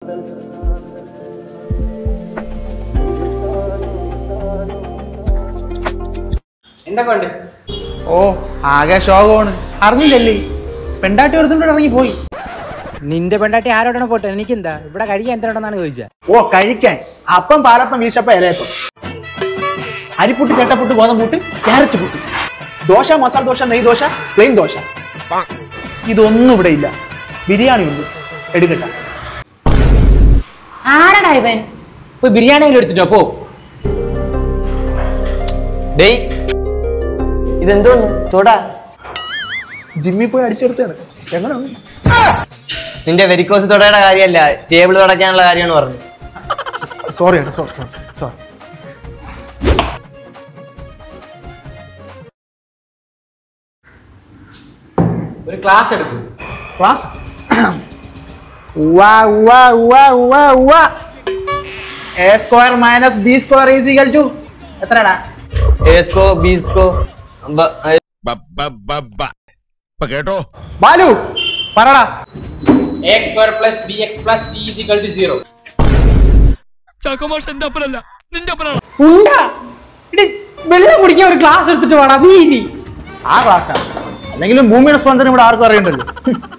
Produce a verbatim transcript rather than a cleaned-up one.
എന്തൊക്കെ ഉണ്ട്? ഓ ആകെ ശോകമാണ്. അറിഞ്ഞില്ലല്ലേ? പെണ്ടാട്ടി ഒരുത്തോണ്ട് ഇറങ്ങി പോയി. നിന്റെ പെണ്ടാട്ടി ആരോടാണ് പോട്ടെ? എനിക്കെന്താ ഇവിടെ കഴിക്കാൻ എന്തിനാണെന്നാണ് ചോദിച്ചത്. ഓ കഴിക്കാൻ അപ്പം പാലപ്പം വീശപ്പം ഇലയപ്പം അരിപ്പുട്ട് ചട്ടപ്പുട്ട് ഗോതമ്പൂട്ട് ക്യാരറ്റ് പുട്ട് ദോശ മസാല ദോശ നെയ് ദോശ പ്ലെയിൻ ദോശ ഇതൊന്നും ഇവിടെ ഇല്ല. ബിരിയാണി ഉണ്ട്, എടുക്കട്ട. ആരടാ ഇവൻ? പോയി ബിരിയാണി എടുത്തിട്ടോ പോ. ഡേയ് ഇതെന്തോന്ന് തൊടാ? ജിമ്മിൽ പോയി അടിച്ചെടുത്താണ്. എങ്ങനെ നിന്റെ വെരിക്കോസ് തൊടയുടെ കാര്യമല്ല, ടേബിൾ തുടയ്ക്കാനുള്ള കാര്യമാണ് പറഞ്ഞു. സോറി ആണ് സോറി സോറി സോറി. ഒരു ക്ലാസ് എടുക്കും. Class A square minus B square is equal to എത്രടാ? എസ്കോ ബീസ്കോ കേട്ടോ ബാലു പറടാ. x square plus bx plus c is equal to zero. ചാക്കോമാഷ് എന്റെ അപ്പനല്ല, നിന്റെ അപ്പനാണ്. ഉണ്ടാ ഇടി വെള്ളം കുടിക്കാൻ ഒരു ക്ലാസ് എടുത്തിട്ട് വേണം. നീ ആ ക്ലാസ്സാണ്. അല്ലെങ്കിലും ഭൂമിയുടെ സ്പന്ദനം ഇവിടെ ആർക്കും അറിയണ്ടല്ലോ.